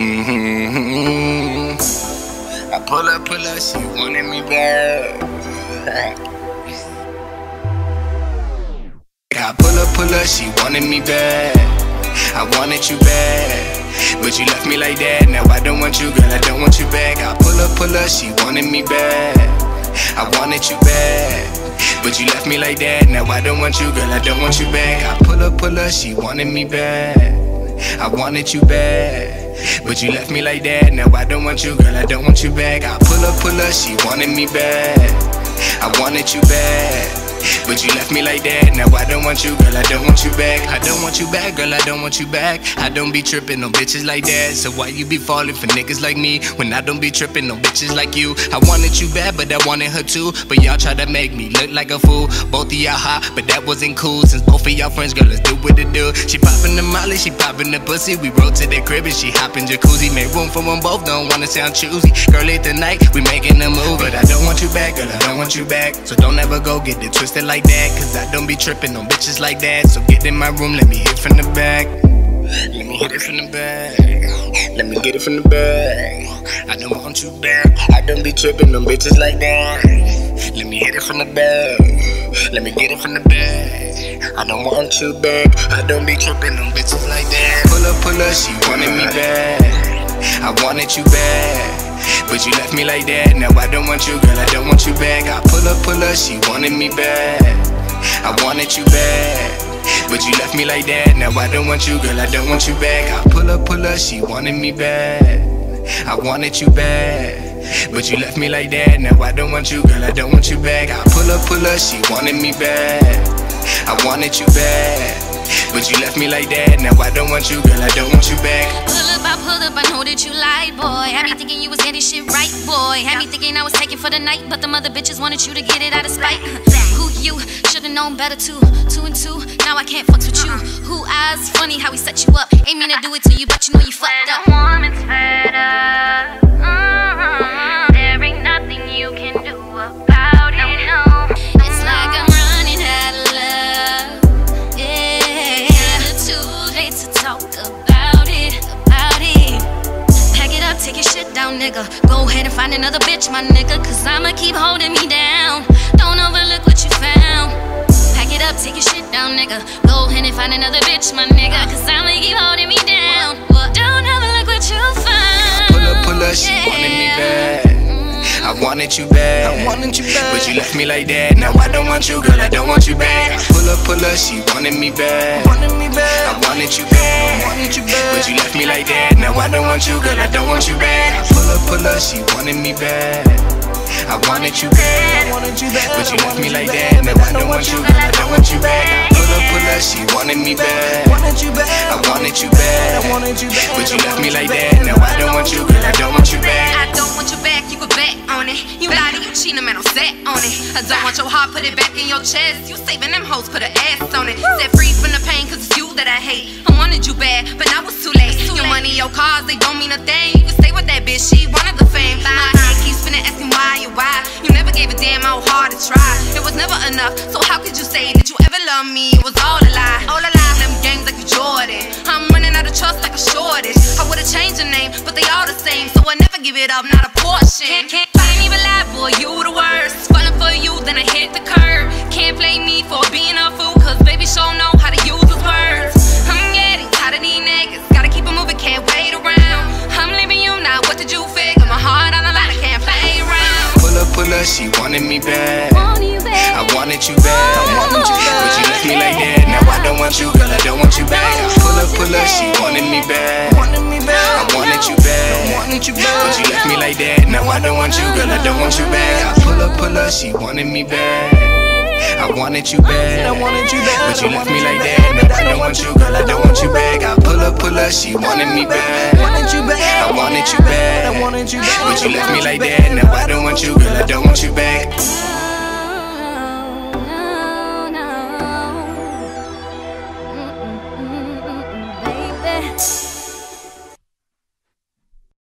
I pull up, she wanted me back. I pull up, she wanted me back. I wanted you back, but you left me like that. Now I don't want you, girl, I don't want you back. I pull up, she wanted me back. I wanted you back, but you left me like that. Now I don't want you, girl, I don't want you back. I pull up, she wanted me back. I wanted you back, but you left me like that. Now I don't want you, girl, I don't want you back. I pull up, she wanted me back. I wanted you back, but you left me like that. Now I don't want you, girl, I don't want you back. I don't want you back, girl, I don't want you back. I don't be tripping on bitches like that. So why you be falling for niggas like me when I don't be tripping on bitches like you? I wanted you bad, but I wanted her too. But y'all try to make me look like a fool. Both of y'all hot, but that wasn't cool. Since both of y'all friends, girl, let's do what it do. She poppin' the molly, she poppin' the pussy. We rode to the crib and she hoppin' jacuzzi. Made room for them both, don't wanna sound choosy. Girl, late the night, we making a move. But I don't want you back, girl, I don't want you back. So don't ever go get it twisted like that, cause I don't be tripping on bitches like that. So get in my room, let me hit from the back. Let me hit it from the back. Let me get it from the back. I don't want you back. I don't be tripping on bitches like that. Let me hit it from the back. Let me get it from the back. I don't want you back. I don't be tripping on bitches like that. Pull up, she wanted me back. I wanted you back, but you left me like that. Now I don't want you, girl, I don't want you back. I pull up, she wanted me back. I wanted you back, but you left me like that. Now I don't want you, girl, I don't want you back. I pull up, she wanted me back. I wanted you back, but you left me like that. Now I don't want you, girl, I don't want you back. I pull up, she wanted me back. I wanted you back, but you left me like that. Now I don't want you, girl, I don't want you back. Pull up, I know that you lied, boy. Had me thinking you was getting shit right, boy. Had me thinking I was taking for the night, but the mother bitches wanted you to get it out of spite. Who you? Should've known better too. 2 and 2, now I can't fuck with you. Who eyes? Funny how he set you up. Ain't mean to do it to you, but you know you fucked up. When a woman's fed up, there ain't nothing you can do about it. No. It's like I'm running out of love. Yeah, it's too late to talk about it. Pack it up, take your shit down, nigga. Go ahead and find another bitch, my nigga, cause I'ma keep holding me down. Don't overlook what you found. Pack it up, take your shit down, nigga. Go ahead and find another bitch, my nigga, cause I'ma keep holding me down. Don't overlook what you found. Pull up, she wanted me back. I wanted you back, but you left me like that. Now I don't want you, girl, I don't want you back. Pull up, she wanted me back. I wanted you back, but you left me like that. Now I don't want you, girl, I don't want you back. Pull up, she wanted me back. I wanted you back, but you left me like that. Now I don't want you, girl, I don't want you back. Pull up, she wanted me back. I wanted you back, but you left me like that. Now I don't want you, girl, I don't want you back. I don't want you back, you could bet on it. You lied and you cheating, man, I'm set on it. I don't want your heart, put it back in your chest. You saving them hoes, put an ass on it. Set free from the pain, cause it's you that I hate. I wanted you bad, but now it's too late. Your money, your cars, they don't mean a thing. You can stay with that bitch, she wanted the fame. My head keeps spinning, asking why. You never gave a damn how hard to try. It was never enough, so how could you say that you ever loved me? It was all a lie, all a lie. Them games like a Jordan. I'm running out of trust like a shortage. I would've changed the name, but they all the same, so I never give it up, not a portion. Can't even lie, boy, you the worst. Falling for you, then I hit the curb. Can't blame me for being a fool, cause baby sure know how to use his words. I'm getting tired of these niggas, gotta keep it moving, can't wait around. I'm leaving you now, what did you figure? My heart on the line, I can't play around. Pull up, she wanted me back. I wanted you back, but you left me like that. Now I don't want you, girl, I don't want you back. Pull up, she wanted me back. I wanted you back, but you left me like that. Now I don't want you, girl, I don't want you back. Pull up, she wanted me back. I wanted you back, but you left me like that. Now I don't want you, girl, I don't want you back. I pull up, she wanted me back. I wanted you back, but you left me like that. Now I don't want you, girl, I don't want you back.